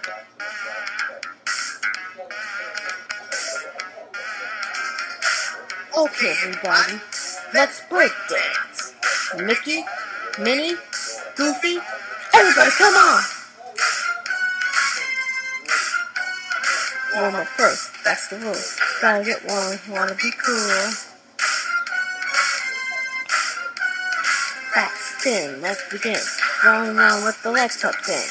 Okay, everybody, let's break dance. Mickey, Minnie, Goofy, everybody come on! Warm up first, that's the rule. Gotta get warm, wanna be cool. Back spin, let's begin. Rolling around with the legs tucked in.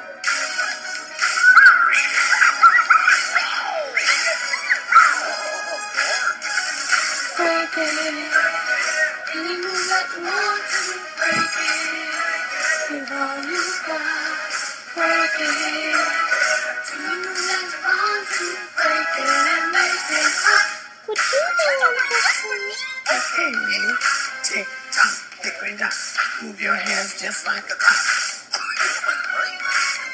Break it, any move that you want to break it. Give all you got, break it. Any move that you want to break it and make it up. Would you continue? Tick tock, tick right up. Move your hands just like a clock.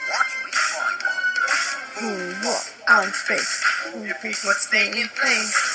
Walk out in space. Move your feet, but stay in place.